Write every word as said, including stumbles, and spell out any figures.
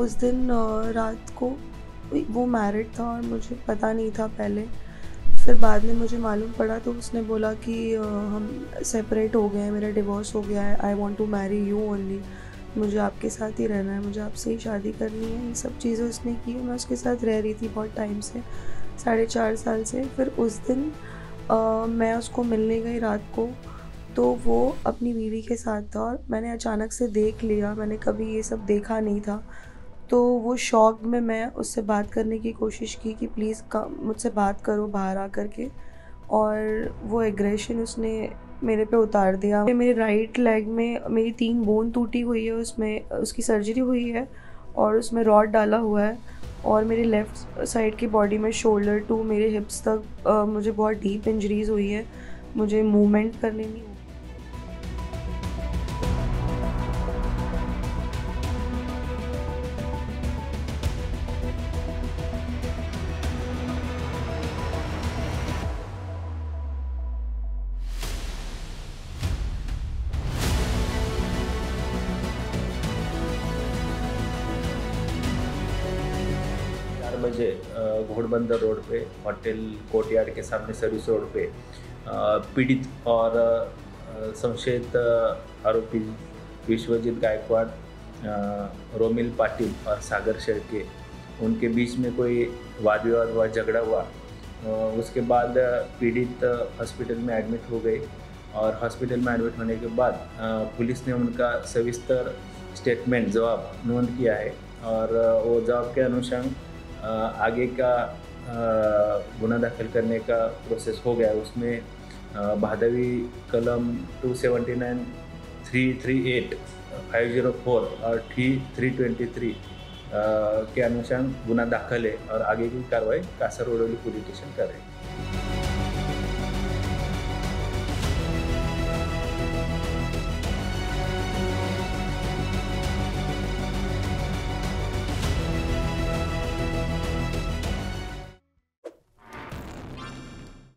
उस दिन अ, रात को वो मैरिड था और मुझे पता नहीं था पहले। फिर बाद में मुझे मालूम पड़ा तो उसने बोला कि अ, हम सेपरेट हो गए हैं, मेरा डिवोर्स हो गया है, I want to marry you only, मुझे आपके साथ ही रहना है, मुझे आपसे ही शादी करनी है। ये सब चीज़ें उसने की। मैं उसके साथ रह रही थी बहुत टाइम से, साढ़े चार साल से। फिर उस दिन अ, मैं उसको मिलने गई रात को, तो वो अपनी बीवी के साथ था और मैंने अचानक से देख लिया, मैंने कभी ये सब देखा नहीं था। तो वो शॉक में मैं उससे बात करने की कोशिश की कि प्लीज़ कम मुझसे बात करो बाहर आकर के, और वो एग्रेशन उसने मेरे पे उतार दिया। मेरे राइट लेग में मेरी तीन बोन टूटी हुई है, उसमें उसकी सर्जरी हुई है और उसमें रॉड डाला हुआ है। और मेरे लेफ़्ट साइड की बॉडी में शोल्डर टू मेरे हिप्स तक अ, मुझे बहुत डीप इंजरीज़ हुई है, मुझे मूवमेंट करने नहीं। चार बजे अ, घोड़बंदर रोड पे होटल कोर्टयार्ड के सामने सर्विस रोड पे अ, पीड़ित और अ, संशयित अ, आरोपी विश्वजीत गायकवाड़, अ, रोमिल पाटिल और सागर शेळके, उनके बीच में कोई वाद विवाद हुआ, झगड़ा हुआ। अ, उसके बाद पीड़ित हॉस्पिटल में एडमिट हो गए और हॉस्पिटल में एडमिट होने के बाद अ, पुलिस ने उनका सविस्तर स्टेटमेंट जवाब नोंद किया है और अ, वो जवाब के अनुसार अ, आगे का अ, गुना दाखिल करने का प्रोसेस हो गया है। उसमें अ, भादवी कलम two seventy nine, three three eight, five zero four और थ्री थ्री ट्वेंटी थ्री के अनुसार गुना दाखिल है और आगे की कार्रवाई कासर रोडोली पुलिस स्टेशन कर रहे हैं।